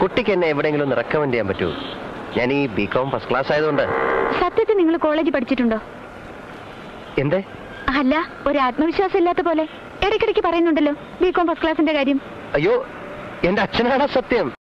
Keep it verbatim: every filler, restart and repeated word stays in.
കുട്ടിക്ക് എന്നെ എവിടെയെങ്കിലും ഒന്ന് റെക്കമെൻഡ് ചെയ്യാൻ പറ്റുമോ? ഞാൻ ഈ ബി കോം ഫസ്റ്റ് ക്ലാസ് ആയതുകൊണ്ട്. സത്യത്തിൽ നിങ്ങൾ കോളേജിൽ പഠിച്ചിട്ടുണ്ടോ? എന്തേ? അല്ല, ഒരു ആത്മവിശ്വാസം ഇല്ലാത്ത പോലെ ഇടയ്ക്കിടയ്ക്ക് പറയുന്നുണ്ടല്ലോ ബി കോം ഫസ്റ്റ് ക്ലാസിന്റെ കാര്യം. അയ്യോ, എന്റെ അച്ഛനാണ് സത്യം.